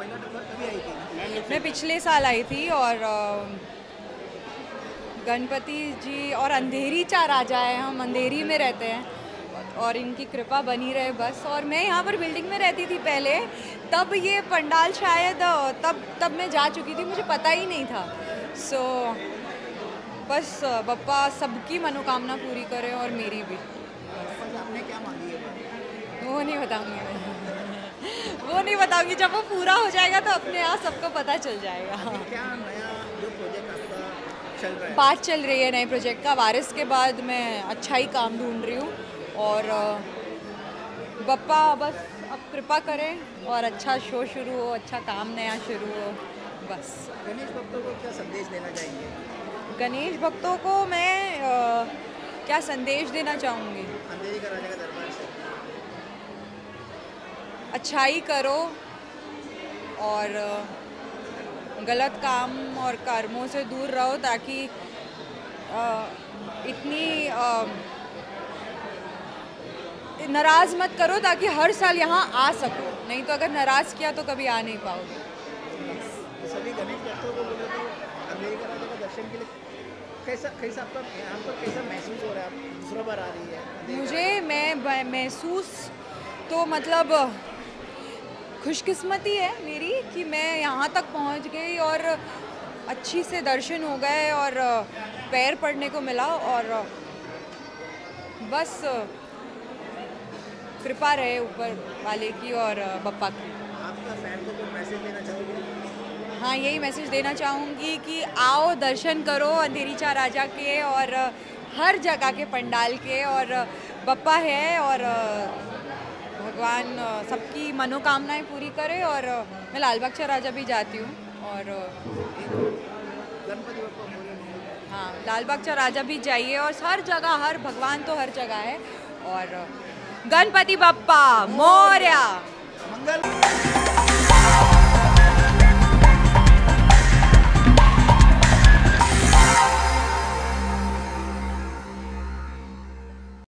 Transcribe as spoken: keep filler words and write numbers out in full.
मैं पिछले साल आई थी और गणपति जी और अंधेरी चा राजा है, हम अंधेरी में रहते हैं और इनकी कृपा बनी रहे बस। और मैं यहाँ पर बिल्डिंग में रहती थी पहले, तब ये पंडाल शायद तब तब मैं जा चुकी थी, मुझे पता ही नहीं था। सो बस बप्पा सबकी मनोकामना पूरी करे और मेरी भी। आपने क्या मांगी है? वो नहीं बताऊंगी मैं वो नहीं बताऊंगी, जब वो पूरा हो जाएगा तो अपने आप सबको पता चल जाएगा। क्या नया जो प्रोजेक्ट आपका चल रहा है? बात चल रही है नए प्रोजेक्ट का। वारिस के बाद मैं अच्छा ही काम ढूंढ रही हूँ और बप्पा बस अब कृपा करें और अच्छा शो शुरू हो, अच्छा काम नया शुरू हो बस। गणेश भक्तों को क्या संदेश देना चाहिए? गणेश भक्तों को मैं आ, क्या संदेश देना चाहूँगी? अंधेरी का राजा का दरबार से अच्छाई करो और गलत काम और कर्मों से दूर रहो, ताकि आ, इतनी नाराज़ मत करो ताकि हर साल यहाँ आ सको, नहीं तो अगर नाराज़ किया तो कभी आ नहीं पाओगे। सभी गणेश भक्तों को बोले तो अंधेरी का राजा का दर्शन के लिए कैसा कैसा आपका यहाँ पर कैसा महसूस हो रहा है? आप दूसरा बार आ रही है। मुझे मैं महसूस तो मतलब खुशकिस्मती है मेरी कि मैं यहाँ तक पहुँच गई और अच्छी से दर्शन हो गए और पैर पड़ने को मिला और बस कृपा रहे ऊपर वाले की और बप्पा की। आपका फैन को कोई मैसेज देना चाहोगे? हाँ, यही मैसेज देना चाहूँगी कि आओ दर्शन करो अंधेरी चा राजा के और हर जगह के पंडाल के, और बप्पा है और भगवान सबकी मनोकामनाएं पूरी करे। और मैं लाल बाग चा राजा भी जाती हूँ और गणपति बप्पा हाँ लाल बाग चा राजा भी जाइए और हर जगह, हर भगवान तो हर जगह है। और गणपति बप्पा मोरया। मंगल।